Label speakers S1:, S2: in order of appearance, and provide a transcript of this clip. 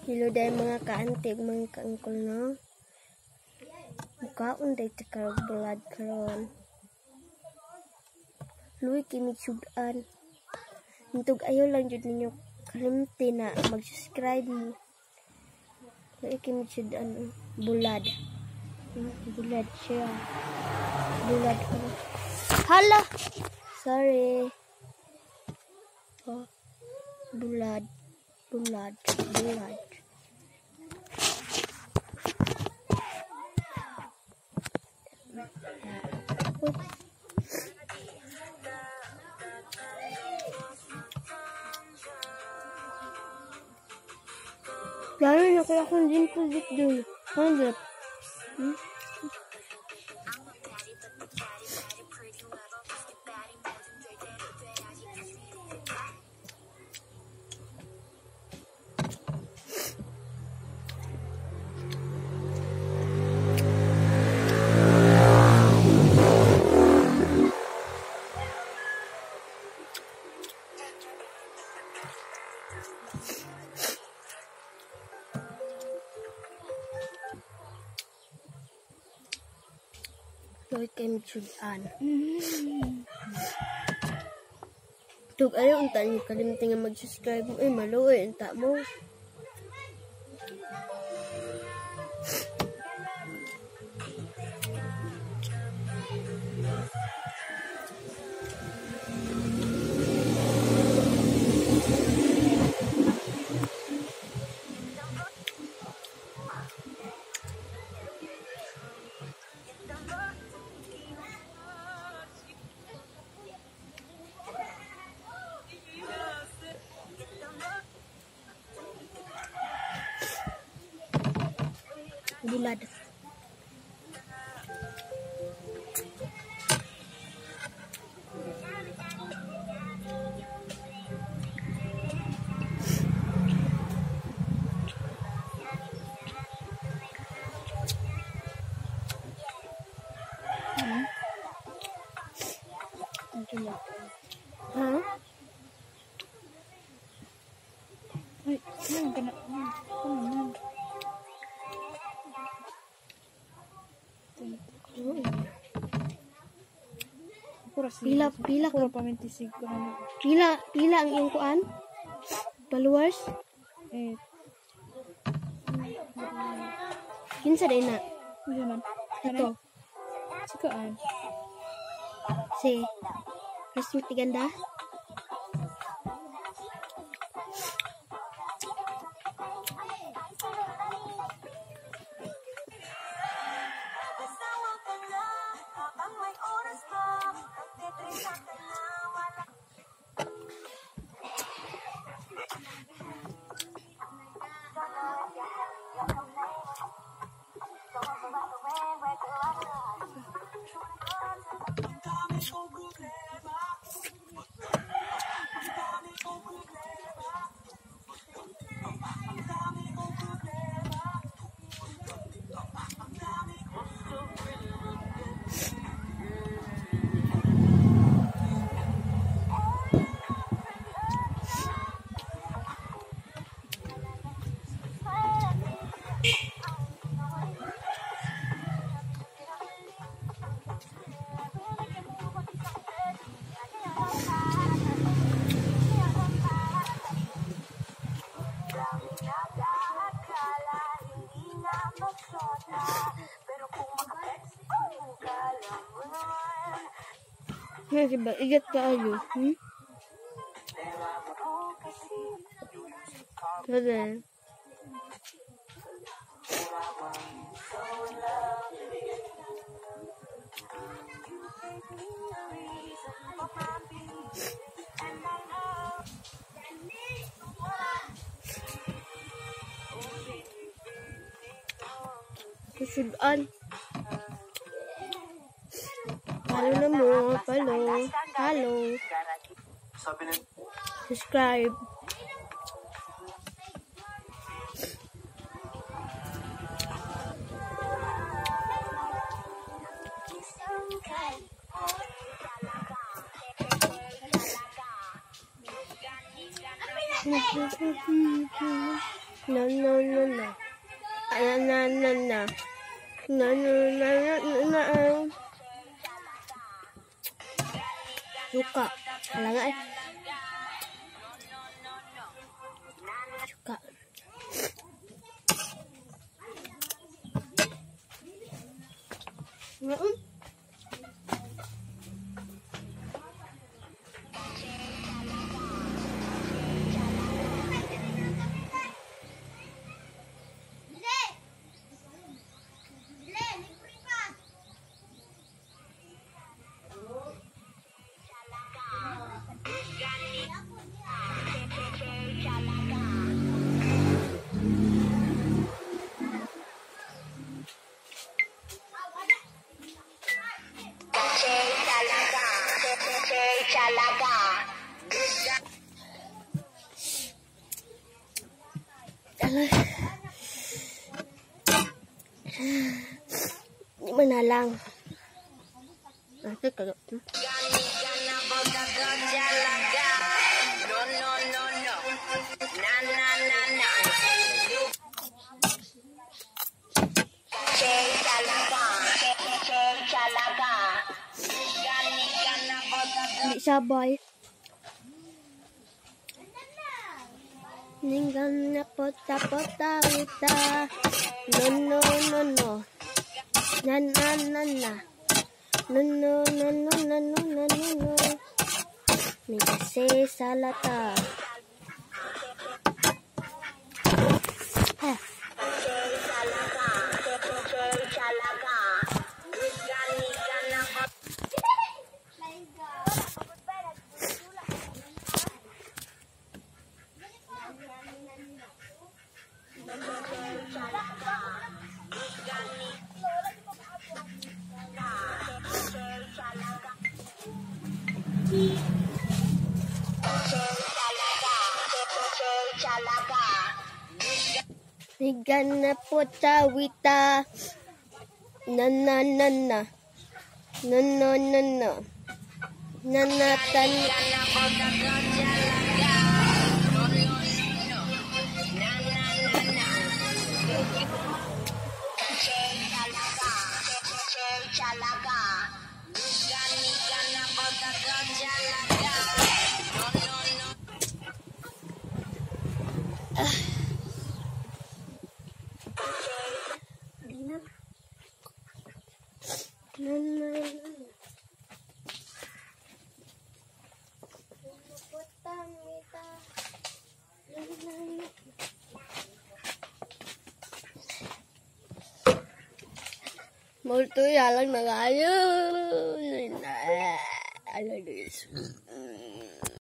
S1: Hello dahil mga kaantig, mga kaangkol, no? Mukhaon dahil takarag bulad karon. Luwi kimi sudan. Nitog ayaw lang jud ninyo kalimti na mag-subscribe mo. Luwi kimi sudan bulad. Bulad siya. Bulad ka. Hala! Sorry. Oh. Bulad. Bulad. Bulad. Lalo na kaya kung din po dito. 100. Loy kay sudan. Tug ayo unta ni kalimti nga mag-subscribe mo maluoy unta mo. Bulad. Hah?
S2: Ay, yan ka na.
S1: Pila
S2: Puro pamintisig ko na.
S1: Pila ang iyong kuan? Followers?
S2: Eh,
S1: Kinsa day na?
S2: ano man?
S1: Ito.
S2: Sikaan.
S1: Si Rasmuti Ganda. Diba? Igat ka ayo. Kada. Kusudan. Halo na mo. Halo. Subscribe. No, no, no, no. Na, na, na, na. Na, na, na, na, na, na. Suka. Wala nga eh. Suka. Mana lang. Ito kayo. Hindi sabay. Ninggan na pota-pota kita. No, no, no, no. Na, na, na, na. No, no, no, no, no, no, no, no, no. May kasi salata. Ninggan na pota wita. Na, na, na, na. No, no, no, no. Na, na, tan. Multo ya lang nagayo. Ala